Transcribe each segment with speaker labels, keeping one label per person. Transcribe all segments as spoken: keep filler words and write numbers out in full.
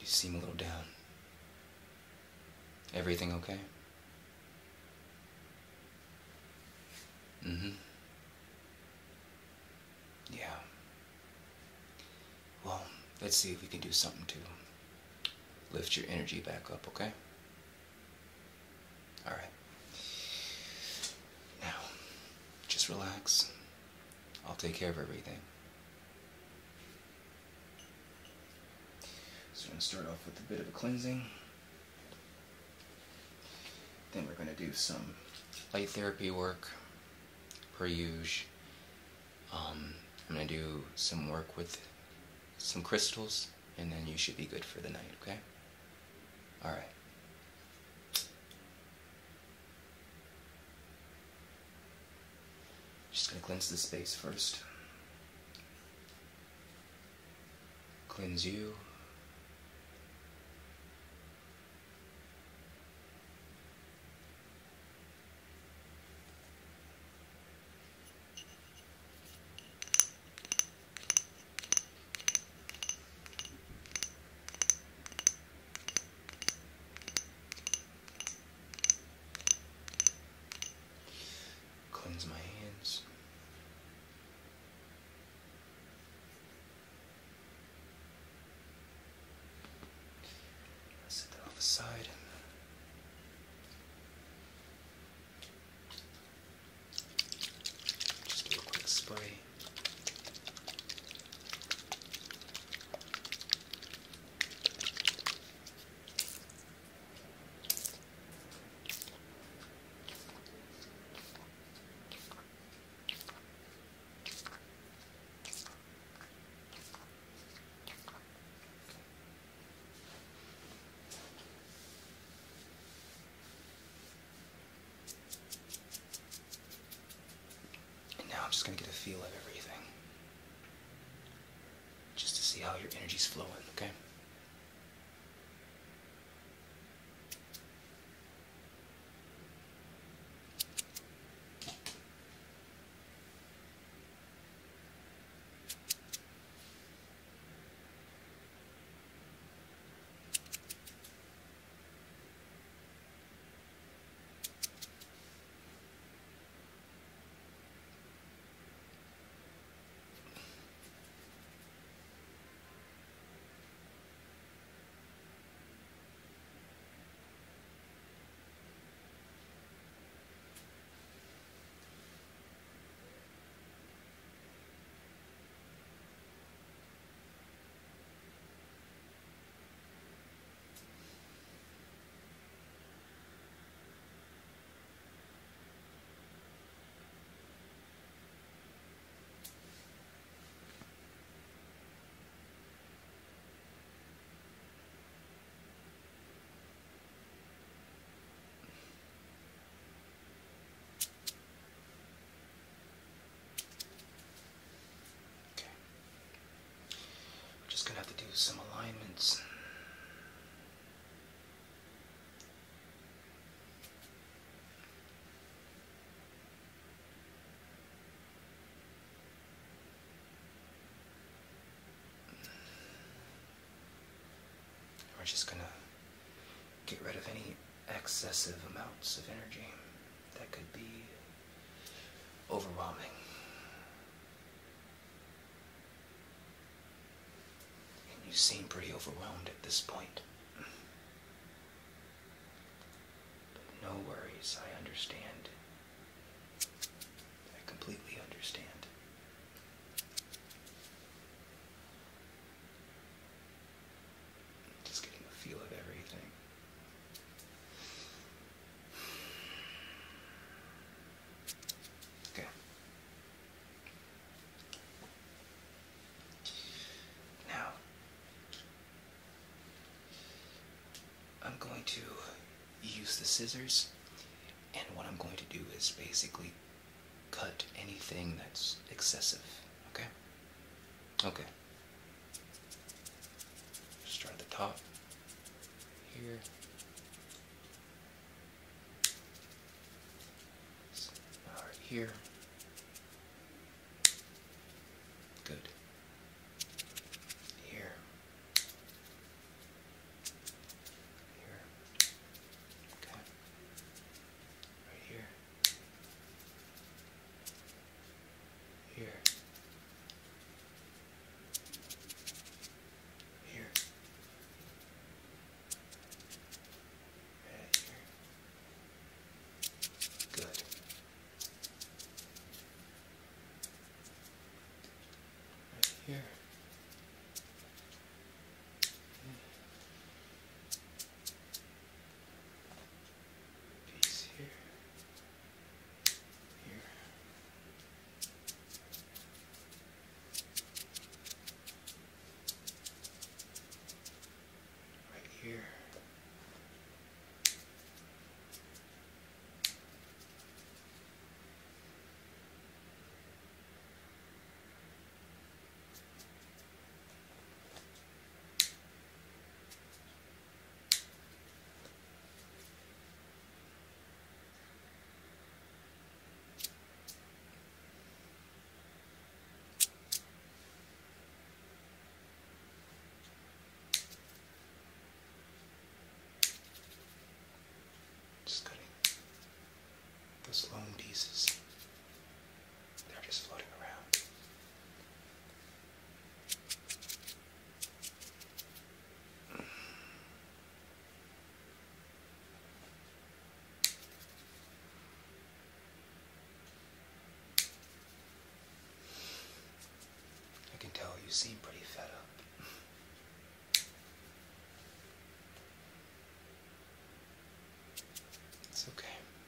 Speaker 1: seem a little down. Everything okay? Mm-hmm. Yeah. Well, let's see if we can do something to lift your energy back up, okay? Alright. Now, just relax. I'll take care of everything. So we're going to start off with a bit of a cleansing. Then we're going to do some light therapy work, per usual. Um, I'm going to do some work with some crystals, and then you should be good for the night, okay? Alright. Just going to cleanse the space first. Cleanse you. Cleanse my hands. Set that off aside. Just do a quick spray. I'm just going to get a feel of everything, just to see how your energy's flowing, okay? Just gonna have to do some alignments. We're just gonna get rid of any excessive amounts of energy that could be overwhelming. You seem pretty overwhelmed at this point. But no worries, I understand. I completely understand. Just getting a feel of everything. Okay. Now, I'm going to use the scissors, and what I'm going to do is basically cut anything that's excessive, okay? Okay. Start at the top, here. All right, here. Good. Here. here. Piece here. Here. Right here. Just cutting those lone pieces. They're just floating around. I can tell you seem pretty fed up. It's okay.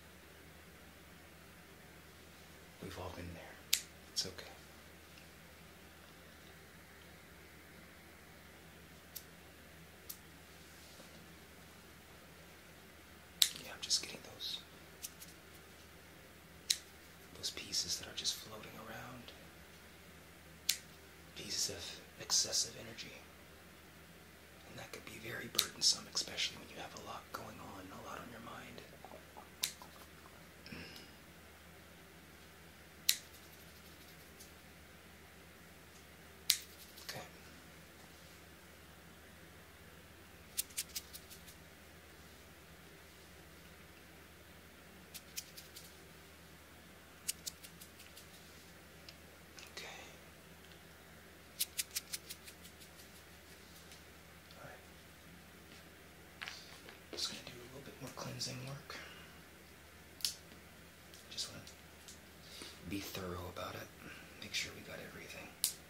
Speaker 1: We've all been there. It's okay. Yeah, I'm just getting those those pieces that are just floating around. Pieces of excessive energy. And that could be very burdensome, especially when you have a lot going on, a lot on your mind. Okay. Okay. Alright. Just gonna do a little bit more cleansing work. Just want to be thorough about it. Make sure we got everything.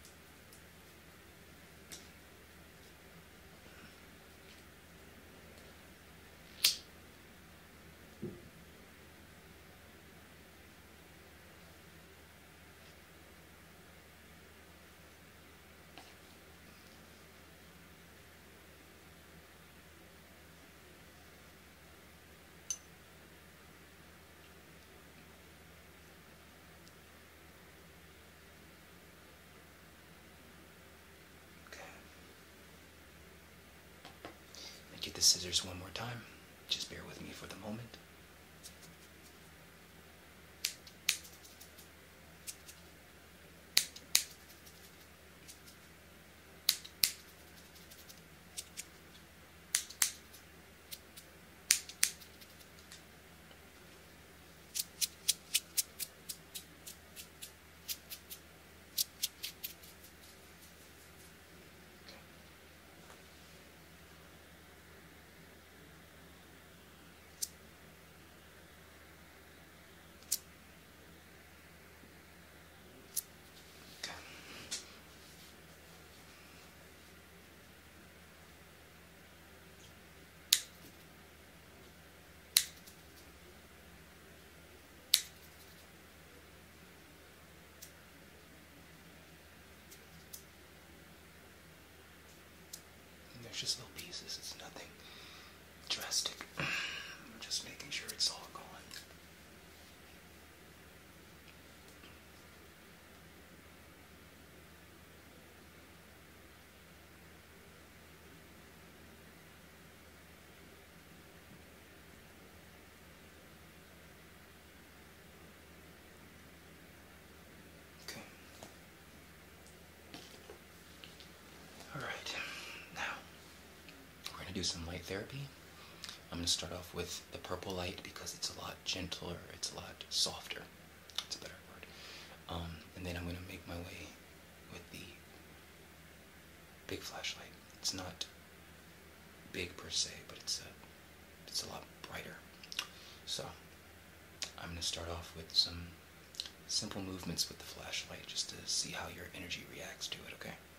Speaker 1: Get the scissors one more time. Just bear with me for the moment. There's just little pieces. It's nothing drastic. I'm just making sure it's all gone. Okay. All right. Now, we're going to do some light therapy. I'm going to start off with the purple light because it's a lot gentler, it's a lot softer. That's a better word. Um, and then I'm going to make my way with the big flashlight. It's not big per se, but it's a, it's a lot brighter. So, I'm going to start off with some simple movements with the flashlight just to see how your energy reacts to it, okay?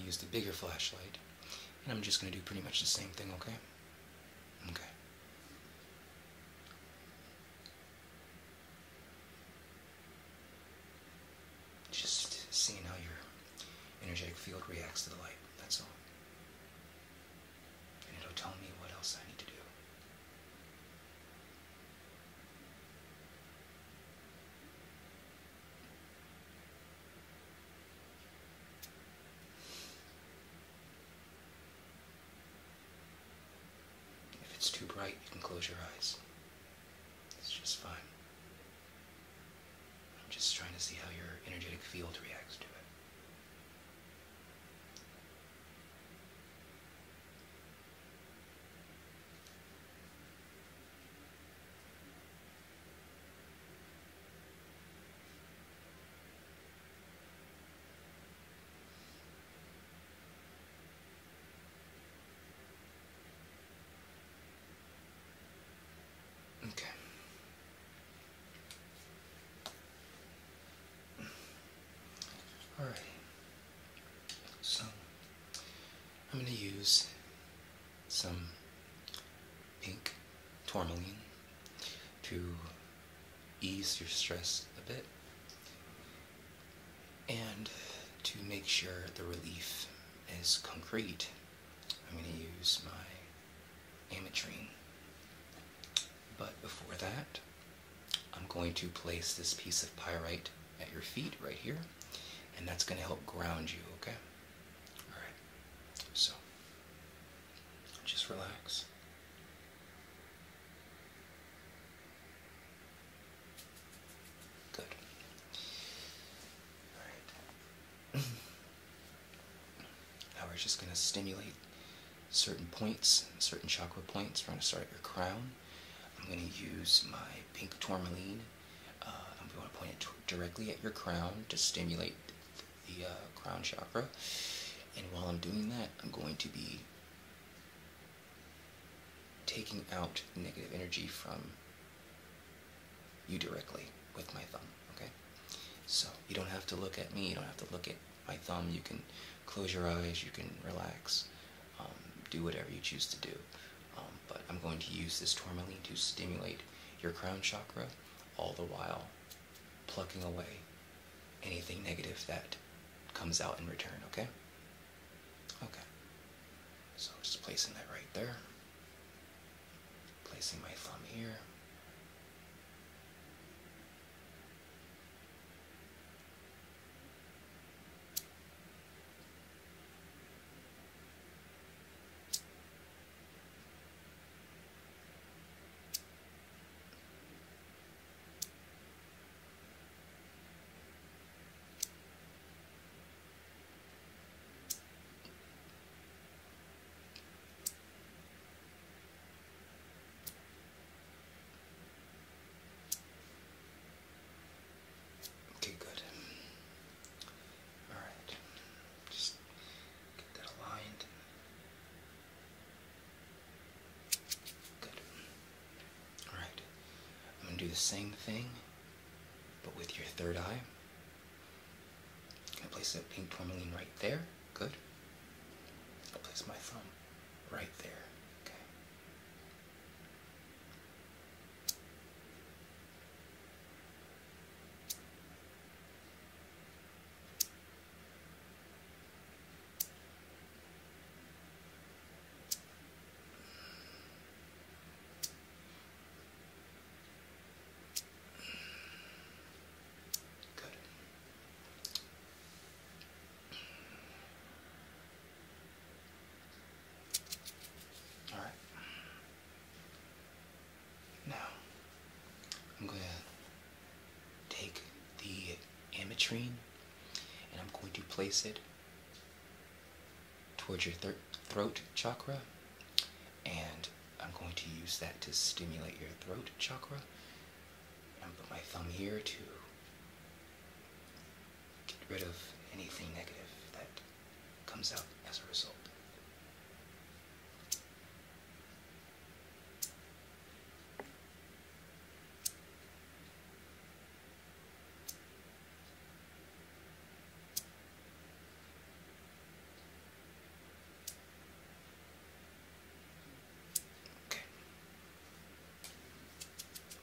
Speaker 1: use the bigger flashlight, and I'm just going to do pretty much the same thing, okay? Okay. Just seeing how your energetic field reacts to the light, that's all. And it'll tell me what else I need to do. If it's too bright, you can close your eyes. It's just fine. I'm just trying to see how your energetic field reacts to it. Okay. Alright. So, I'm going to use some pink tourmaline to ease your stress a bit and to make sure the relief is concrete. I'm going to use my ametrine. But before that, I'm going to place this piece of pyrite at your feet right here, and that's going to help ground you, okay? Alright, so just relax. Good. Alright. Now we're just going to stimulate certain points, certain chakra points. We're going to start at your crown. I'm going to use my pink tourmaline. Uh, I'm going to point it directly at your crown to stimulate the uh, crown chakra. And while I'm doing that, I'm going to be taking out negative energy from you directly with my thumb, okay? So you don't have to look at me, you don't have to look at my thumb. You can close your eyes, you can relax, um, do whatever you choose to do. Um, but I'm going to use this tourmaline to stimulate your crown chakra, all the while plucking away anything negative that comes out in return, okay? Okay. So just placing that right there. Placing my thumb here. Okay, good. Alright. Just get that aligned. Good. Alright. I'm going to do the same thing, but with your third eye. I'm going to place that pink tourmaline right there. Good. I'll place my thumb right there. Okay. Good. All right. Now, I'm going to take the ametrine and I'm going to place it towards your thir throat chakra, and I'm going to use that to stimulate your throat chakra. And put my thumb here to get rid of anything negative that comes out as a result.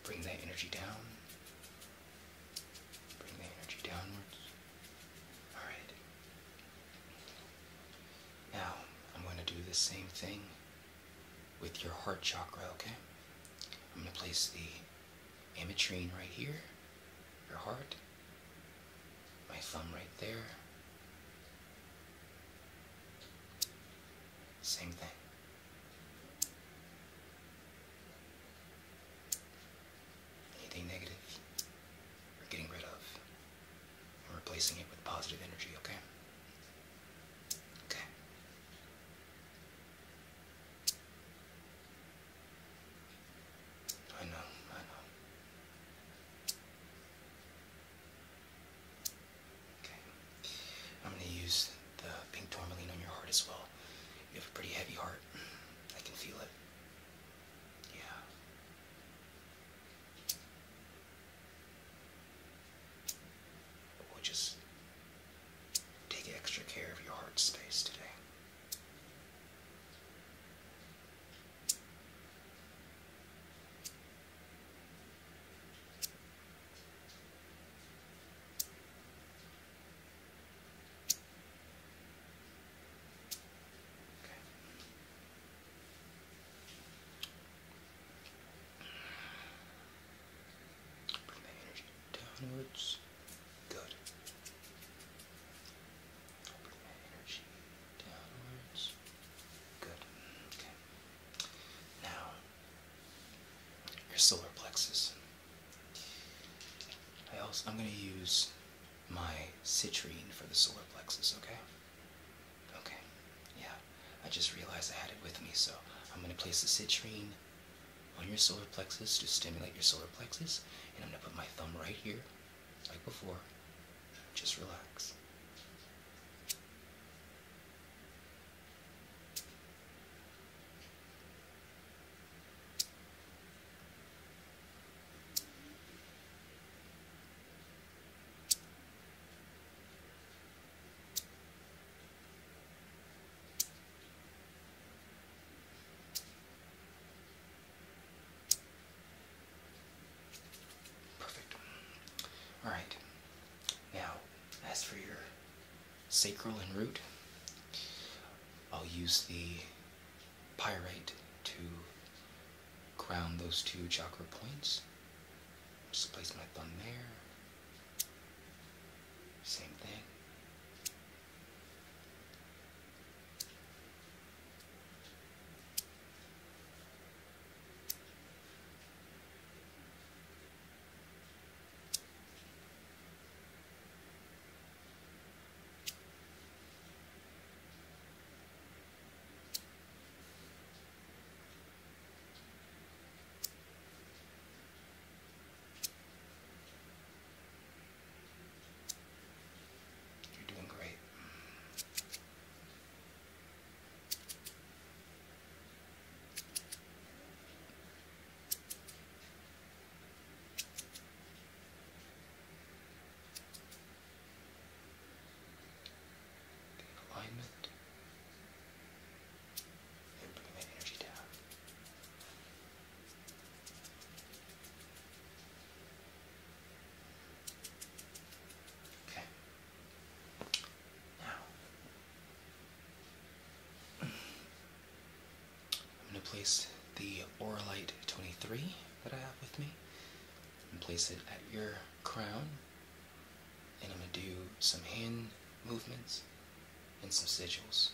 Speaker 1: bring that energy down. Bring the energy downwards. Alright. Now, I'm going to do the same thing with your heart chakra, okay? I'm going to place the ametrine right here, your heart, my thumb right there. Same thing. Anything negative, we're getting rid of. And replacing it with positive energy, okay? Okay. I know, I know. Okay. I'm going to use the pink tourmaline on your heart as well. You have a pretty heavy heart. I can feel it. Yeah. We'll just take extra care of your heart space today. Downwards. Good. Bring that energy downwards. Good. Okay. Now, your solar plexus. I also, I'm going to use my citrine for the solar plexus, okay? Okay. Yeah. I just realized I had it with me, so I'm going to place the citrine on your solar plexus to stimulate your solar plexus, and I'm going to put my thumb right here, like before. Just relax. Alright, now as for your sacral and root, I'll use the pyrite to ground those two chakra points. Just place my thumb there. Same thing. Place the Auralite twenty-three that I have with me and place it at your crown, and I'm going to do some hand movements and some sigils.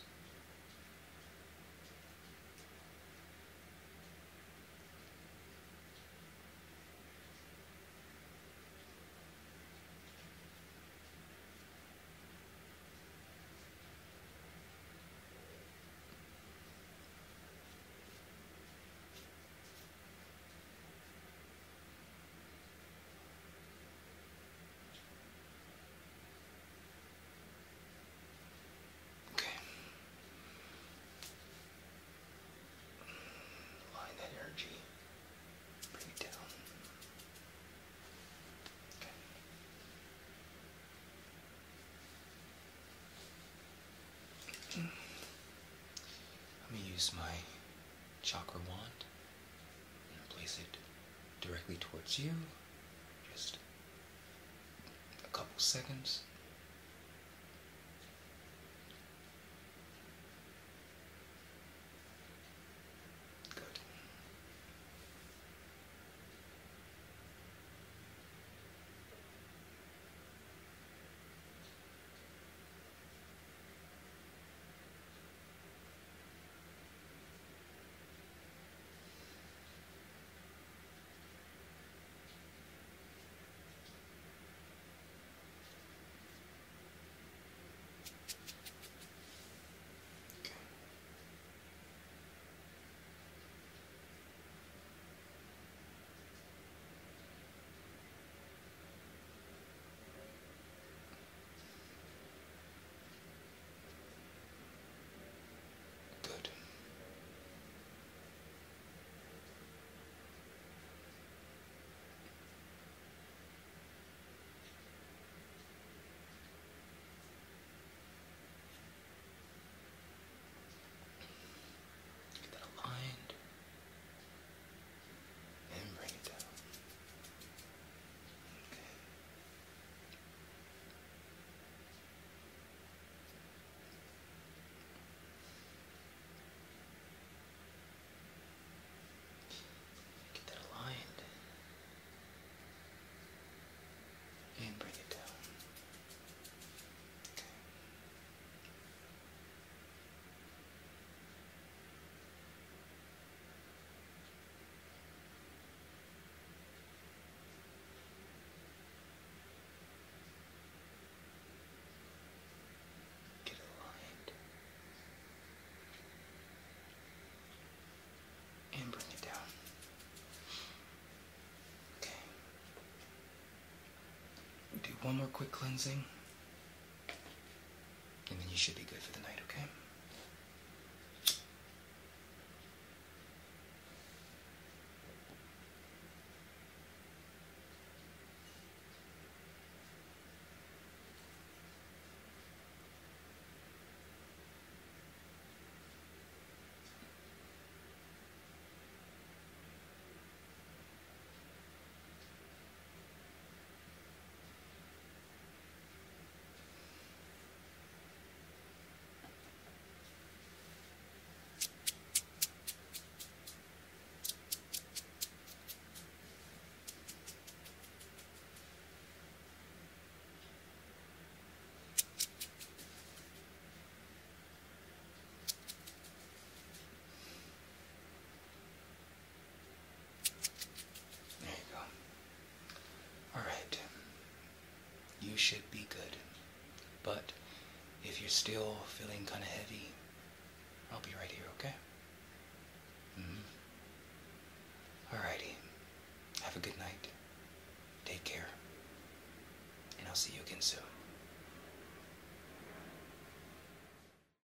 Speaker 1: Use my chakra wand and place it directly towards you. Just a couple seconds. Good. Good. Get that aligned and bring it down. Okay. Get that aligned and bring it down. Okay. Get it aligned and bring it down. Okay. Do one more quick cleansing, and then you should be good for the night, okay? There you go. All right. You should be good. But if you're still feeling kind of heavy, I'll be right here, okay?